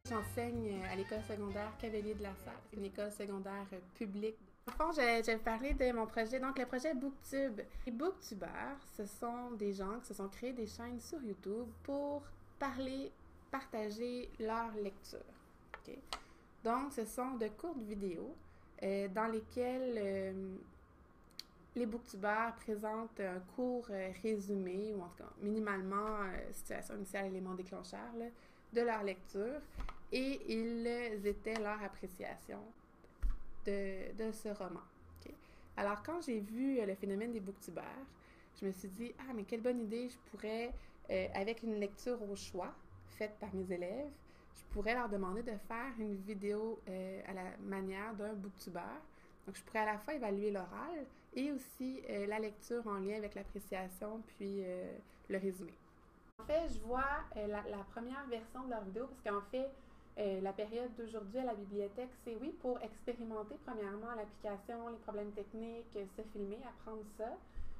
J'enseigne à l'école secondaire Cavelier de la Salle, une école secondaire publique. Au fond, j'ai parlé de mon projet, donc le projet BookTube. Les booktubers, ce sont des gens qui se sont créés des chaînes sur YouTube pour partager leur lecture. Okay? Donc, ce sont de courtes vidéos dans lesquelles les booktubers présentent un court résumé, ou en tout cas minimalement situation initiale, élément déclencheur, là, de leur lecture, et ils étaient leur appréciation de ce roman. Okay? Alors, quand j'ai vu le phénomène des booktubers, je me suis dit, ah, mais quelle bonne idée, je pourrais, avec une lecture au choix faite par mes élèves, je pourrais leur demander de faire une vidéo à la manière d'un booktuber. Donc, je pourrais à la fois évaluer l'oral et aussi la lecture en lien avec l'appréciation, puis le résumé. En fait, je vois la première version de leur vidéo parce qu'en fait, la période d'aujourd'hui à la bibliothèque, c'est oui pour expérimenter premièrement l'application, les problèmes techniques, se filmer, apprendre ça.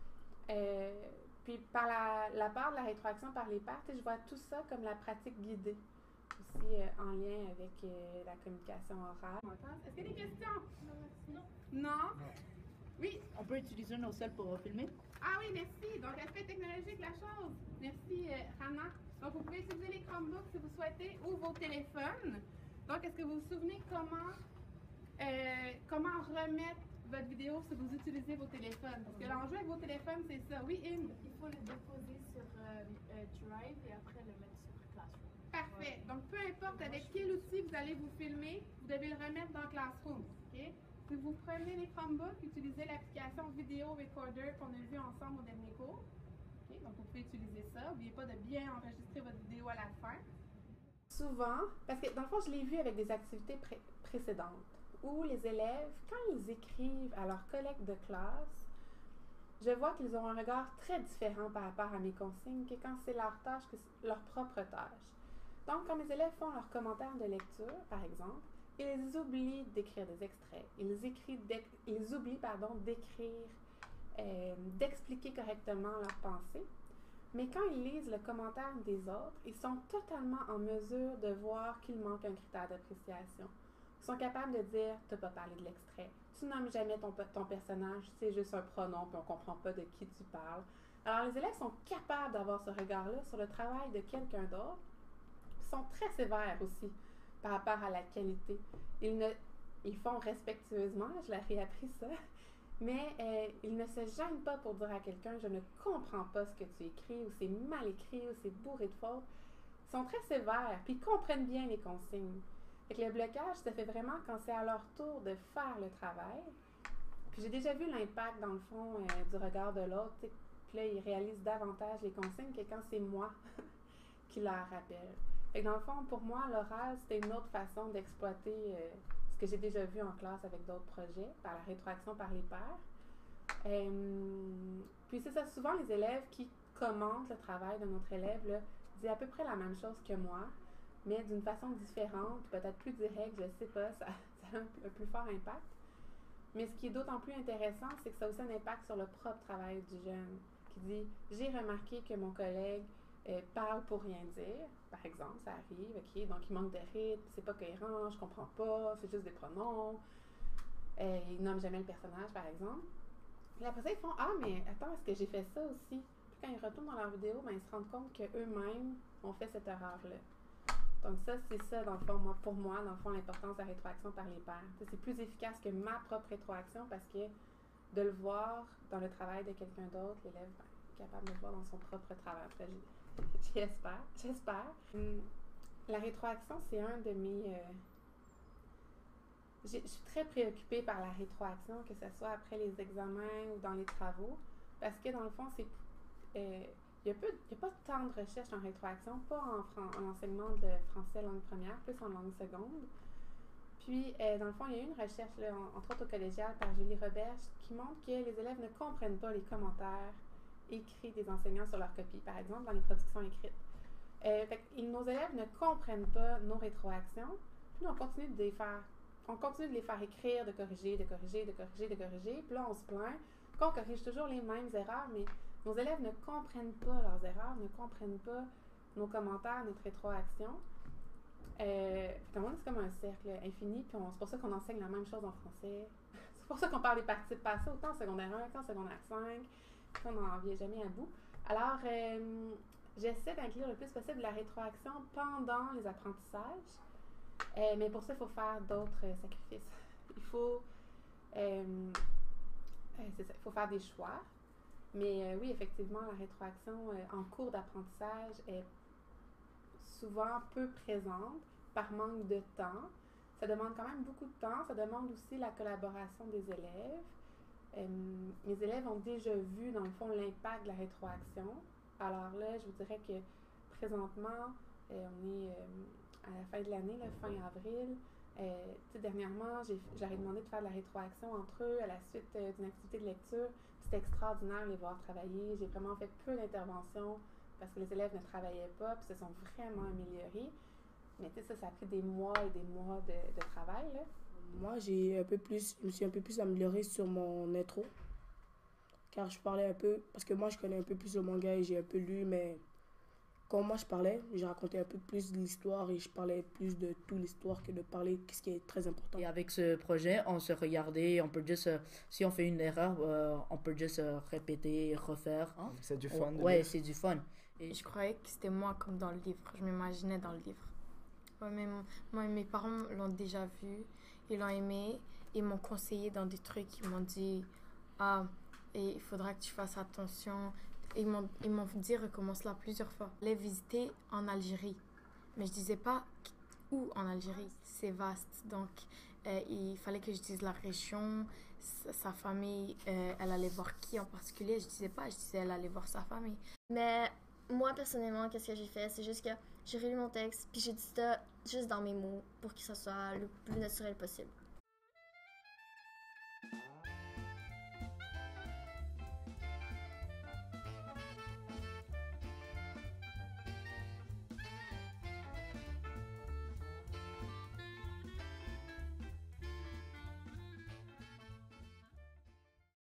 Puis par la part de la rétroaction par les pairs, je vois tout ça comme la pratique guidée, aussi en lien avec la communication orale. Est-ce qu'il y a des questions? Non. Non? Oui. On peut utiliser nos seuls pour filmer? Ah oui, merci. Donc, aspect technologique de la chose. Merci, Rana. Donc, vous pouvez utiliser les Chromebooks si vous souhaitez ou vos téléphones. Donc, est-ce que vous vous souvenez comment remettre votre vidéo si vous utilisez vos téléphones? Parce que l'enjeu avec vos téléphones, c'est ça. Oui, Inde? Il faut le déposer sur Drive et après le mettre sur Classroom. Parfait. Donc, peu importe avec quel outil vous allez vous filmer, vous devez le remettre dans Classroom. OK? Si vous prenez les Chromebooks, utilisez l'application Video Recorder qu'on a vu ensemble au dernier cours. Okay? Donc, vous pouvez utiliser ça. N'oubliez pas de bien enregistrer votre vidéo à la fin. Souvent, parce que dans le fond, je l'ai vu avec des activités précédentes, où les élèves, quand ils écrivent à leurs collègues de classe, je vois qu'ils ont un regard très différent par rapport à mes consignes que quand c'est leur tâche, que c'est leur propre tâche. Donc, quand mes élèves font leurs commentaires de lecture, par exemple, ils oublient d'écrire des extraits. Ils oublient d'écrire, d'expliquer correctement leurs pensées. Mais quand ils lisent le commentaire des autres, ils sont totalement en mesure de voir qu'il manque un critère d'appréciation. Ils sont capables de dire « t'as pas parlé de l'extrait, tu nommes jamais ton personnage, c'est juste un pronom, puis on comprend pas de qui tu parles. » Alors, les élèves sont capables d'avoir ce regard-là sur le travail de quelqu'un d'autre. Ils sont très sévères aussi par rapport à la qualité. Ils font respectueusement, je leur ai appris ça, mais ils ne se gênent pas pour dire à quelqu'un « je ne comprends pas ce que tu écris » ou « c'est mal écrit » ou « c'est bourré de fautes ». Ils sont très sévères, puis ils comprennent bien les consignes. Fait que le blocage se fait vraiment quand c'est à leur tour de faire le travail. Puis j'ai déjà vu l'impact, dans le fond, du regard de l'autre. Puis là, ils réalisent davantage les consignes que quand c'est moi qui leur rappelle. Fait que dans le fond, pour moi, l'oral, c'était une autre façon d'exploiter ce que j'ai déjà vu en classe avec d'autres projets, par la rétroaction par les pairs. Puis c'est ça, souvent les élèves qui commentent le travail de notre élève là, disent à peu près la même chose que moi, mais d'une façon différente, peut-être plus directe, je sais pas, ça a un plus fort impact. Mais ce qui est d'autant plus intéressant, c'est que ça a aussi un impact sur le propre travail du jeune, qui dit « j'ai remarqué que mon collègue parle pour rien dire », par exemple, ça arrive, ok, donc il manque de rythme, c'est pas cohérent, je comprends pas, c'est juste des pronoms, il nomme jamais le personnage, par exemple. Et après ça, ils font « ah, mais attends, est-ce que j'ai fait ça aussi? » Puis quand ils retournent dans leur vidéo, ben, ils se rendent compte qu'eux-mêmes ont fait cette erreur-là. Donc ça, c'est ça, dans le fond, pour moi, dans le fond, l'importance de la rétroaction par les pairs. C'est plus efficace que ma propre rétroaction parce que de le voir dans le travail de quelqu'un d'autre, l'élève est capable de le voir dans son propre travail. J'espère. La rétroaction, c'est un de mes... je suis très préoccupée par la rétroaction, que ce soit après les examens ou dans les travaux, parce que dans le fond, c'est... il n'y a pas tant de recherche en rétroaction, pas en enseignement de français langue première, plus en langue seconde. Puis, dans le fond, il y a eu une recherche, là, entre autres au collégial, par Julie Roberge, qui montre que les élèves ne comprennent pas les commentaires écrits des enseignants sur leur copie, par exemple, dans les productions écrites. Nos élèves ne comprennent pas nos rétroactions, puis on continue de les faire. On continue de les faire écrire, de corriger, puis là, on se plaint qu'on corrige toujours les mêmes erreurs, mais nos élèves ne comprennent pas leurs erreurs, ne comprennent pas nos commentaires, notre rétroaction. Puis le monde, c'est comme un cercle infini, puis c'est pour ça qu'on enseigne la même chose en français. C'est pour ça qu'on parle des participes passés autant en secondaire 1 qu'en secondaire 5, puis on n'en vient jamais à bout. Alors, j'essaie d'inclure le plus possible la rétroaction pendant les apprentissages, mais pour ça, il faut faire d'autres sacrifices. Il faut, c'est ça, il faut faire des choix. Mais oui, effectivement, la rétroaction en cours d'apprentissage est souvent peu présente par manque de temps. Ça demande quand même beaucoup de temps. Ça demande aussi la collaboration des élèves. Mes élèves ont déjà vu, dans le fond, l'impact de la rétroaction. Alors là, je vous dirais que présentement, on est à la fin de l'année, là, fin avril. Dernièrement, j'aurais demandé de faire de la rétroaction entre eux à la suite d'une activité de lecture. C'était extraordinaire de les voir travailler. J'ai vraiment fait peu d'interventions parce que les élèves ne travaillaient pas puis se sont vraiment améliorés. Mais tu sais, ça a pris des mois et des mois de travail, là. Moi, je me suis un peu plus améliorée sur mon intro. Car je parlais un peu, parce que moi, je connais un peu plus le manga et j'ai un peu lu, mais quand moi je parlais, j'ai raconté un peu plus de l'histoire et je parlais plus de toute l'histoire que de parler ce qui est très important. Et avec ce projet, on se regardait, on peut juste, si on fait une erreur, on peut juste répéter, refaire. Hein? C'est du fun. Ouais, c'est du fun. Et je croyais que c'était moi comme dans le livre. Je m'imaginais dans le livre. Ouais, mais moi, mes parents l'ont déjà vu, ils l'ont aimé, ils m'ont conseillé dans des trucs, ils m'ont dit et il faudra que tu fasses attention. Ils m'ont dit recommence-la plusieurs fois. Je l'ai visité en Algérie, mais je disais pas où en Algérie. C'est vaste, donc il fallait que je dise la région, sa famille, elle allait voir qui en particulier. Je disais pas, je disais elle allait voir sa famille. Mais moi personnellement, qu'est-ce que j'ai fait? C'est juste que j'ai relu mon texte, puis j'ai dit ça juste dans mes mots pour que ça soit le plus naturel possible.